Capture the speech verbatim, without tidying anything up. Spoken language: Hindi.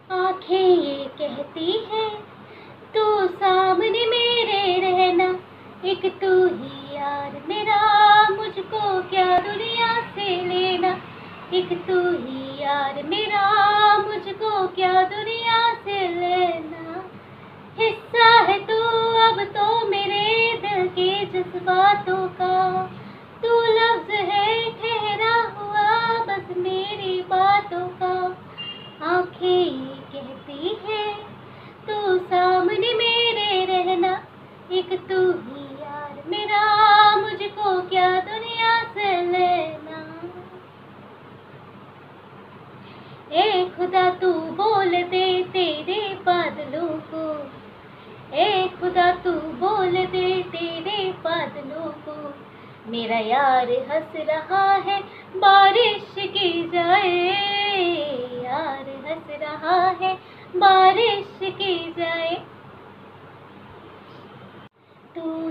आंखें ये कहती है तू सामने मेरे रहना, एक तू ही यार मेरा, मुझको क्या दुनिया से लेना। एक तू ही यार मेरा, मुझको क्या दुनिया से लेना। हिस्सा है तू अब तो मेरे दिल के जज्बातों का, तू लफ्ज है ठहरा हुआ बस मेरी बातों का। आंखें ये कहती है तू सामने मेरे रहना, एक तू ही यार मेरा, मुझको क्या दुनिया से लेना। ए खुदा तू बोल दे तेरे बादलों को, ए खुदा तू बोल दे तेरे बादलों को, मेरा यार हंस रहा है बारिश की जाए, यार हंस रहा है बारिश की जाए। तू